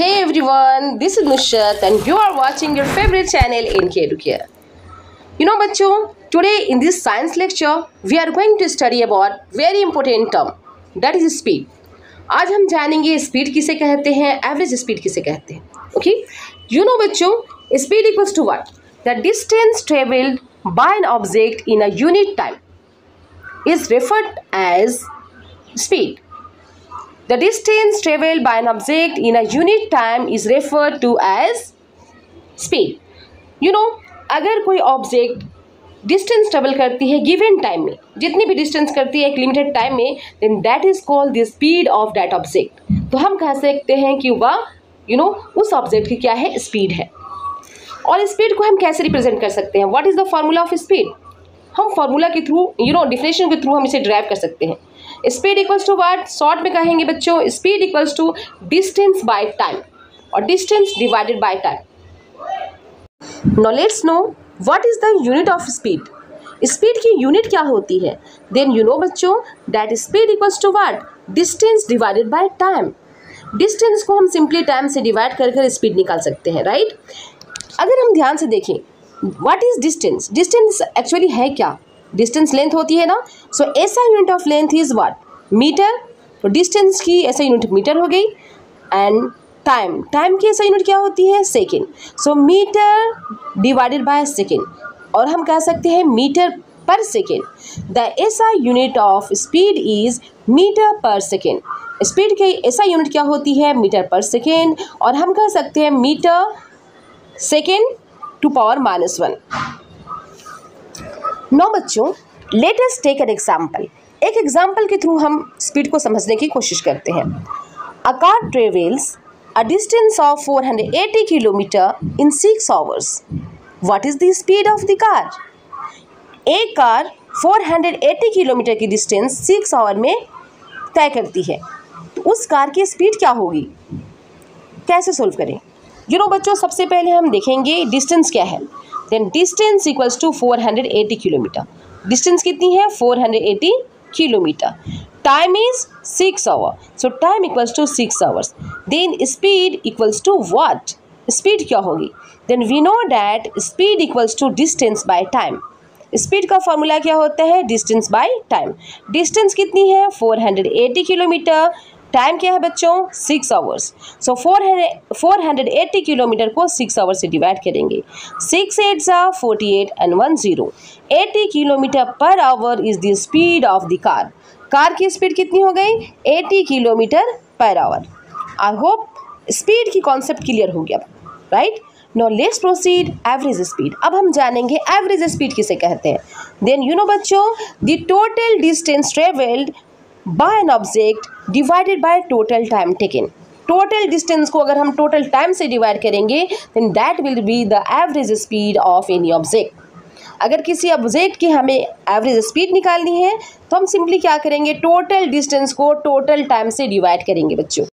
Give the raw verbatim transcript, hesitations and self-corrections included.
Hey everyone, this is Nushat and you are watching your favorite channel N K Educare. You know बच्चों, today in this science lecture we are going to study about very important term that is speed. आज हम जानेंगे speed किसे कहते हैं, average speed किसे कहते हैं. ओके, यू नो बच्चों, speed equals to what? The distance travelled by an object in a unit time is referred as speed. The distance traveled by an object in a unit time is referred to as speed. You know, अगर कोई object distance travel करती है given time में, जितनी भी distance करती है एक लिमिटेड टाइम में, then that is called the speed of that object. तो हम कह सकते हैं कि वह यू नो उस ऑब्जेक्ट की क्या है, स्पीड है. और स्पीड को हम कैसे रिप्रेजेंट कर सकते हैं? What is the formula of speed? हम फॉर्मूला के थ्रू यू नो डिफिनेशन के थ्रू हम इसे ड्राइव कर सकते हैं. Speed equals to what? Short में कहेंगे बच्चों, speed equals to distance by time और distance divided by time. Now let's know what is the unit of speed. Speed की यूनिट क्या होती है? देन यू नो बच्चों that speed equals to what? Distance divided by time. Distance को हम simply time से divide कर कर स्पीड निकाल सकते हैं, राइट? अगर हम ध्यान से देखें, what is distance? Distance actually है क्या? डिस्टेंस लेंथ होती है ना. So SI unit of length is what? Metre. तो डिस्टेंस की ऐसा यूनिट मीटर हो गई. एंड टाइम, टाइम की ऐसा यूनिट क्या होती है? Second. So metre divided by second, और हम कह सकते हैं metre per second. The SI unit of speed is metre per second. Speed की ऐसा यूनिट क्या होती है? मीटर पर सेकेंड, और हम कह सकते हैं metre second to power minus one. Now बच्चों, let us take an example. एक एग्जाम्पल के थ्रू हम स्पीड को समझने की कोशिश करते हैं. A car travels a distance of four hundred eighty kilometre in six hours. What is the speed of the car? एक car four hundred eighty kilometre की डिस्टेंस सिक्स आवर में तय करती है, तो उस कार की स्पीड क्या होगी? कैसे सोल्व करें? यू नो बच्चों, सबसे पहले हम देखेंगे डिस्टेंस क्या है. Then distance equals to four hundred eighty kilometre. Distance कितनी है? Four hundred eighty kilometre. Time is six hour, so time equals to six hours. Then speed equals to what? Speed क्या होगी? Then we know that speed equals to distance by time. Speed का formula क्या होता है? Distance by time. Distance कितनी है? Four hundred eighty kilometre. Time क्या है बच्चों? Six hours. So four hundred four hundred eighty kilometre को सिक्स आवर्स से डिवाइड करेंगे. सिक्स एट ज़ा forty eight and one zero. Eighty kilometre per hour is the speed of the car. Car की speed कितनी हो गई? Eighty kilometre per hour. I hope speed की concept clear हो गया, right? Now let's proceed average speed. अब हम जानेंगे एवरेज स्पीड किसे कहते हैं. देन यू नो बच्चों, the total distance travelled by an object divided by total time taken. Total distance को अगर हम टोटल टाइम से डिवाइड करेंगे then that will be the average speed of any object. अगर किसी ऑब्जेक्ट की हमें एवरेज स्पीड निकालनी है तो हम सिंपली क्या करेंगे? टोटल डिस्टेंस को टोटल टाइम से डिवाइड करेंगे बच्चों.